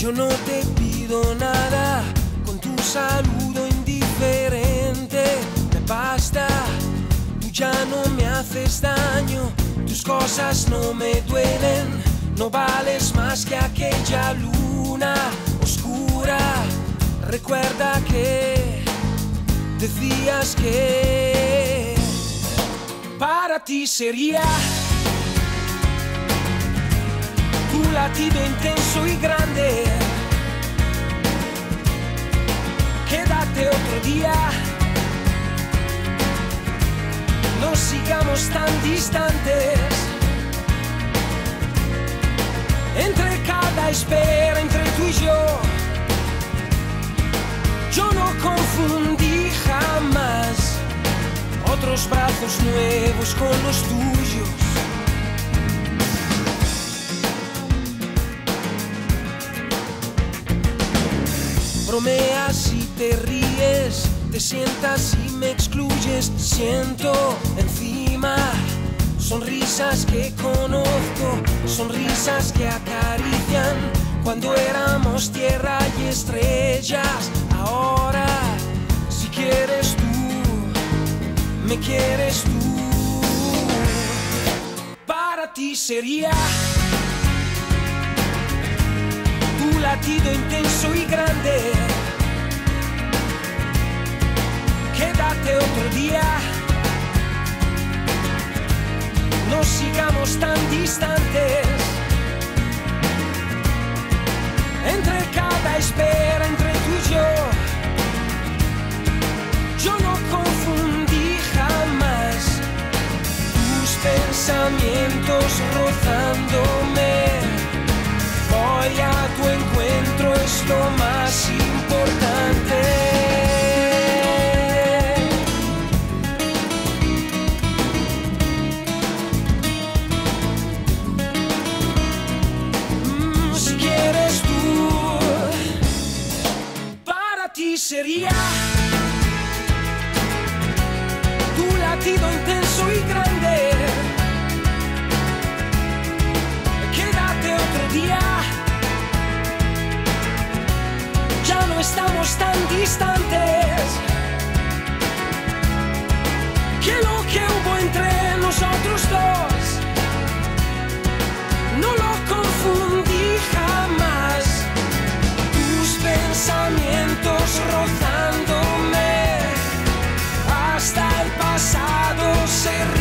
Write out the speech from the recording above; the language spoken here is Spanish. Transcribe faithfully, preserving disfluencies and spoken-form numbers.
Yo no te pido nada, con tu saludo indiferente me basta. Tú ya no me haces daño, tus cosas no me duelen. No vales más que aquella luna oscura. Recuerda que decías que para ti sería tu latido intenso y grande. Quédate otro día, no sigamos tan distantes. Entre cada espera, entre tú y yo, yo no confundí jamás otros brazos nuevos con los tuyos. Bromeas y te ríes, te sientas y me excluyes. Siento encima sonrisas que conozco, sonrisas que acarician cuando éramos tierra y estrellas. Ahora, si quieres tú, me quieres tú. Para ti sería tu latido intenso y grande. Quédate otro día, no sigamos tan distantes. Entre cada espera, entre tú y yo, yo no confundí jamás tus pensamientos rozándome. Voy a tu encuentro, es lo más importante. Mm, si quieres tú, para ti sería tu latido intenso y grande. Quédate otro día, ya no estamos tan distantes. Que lo que hubo entre nosotros dos no lo confundí jamás. Tus pensamientos rozándome, hasta el pasado se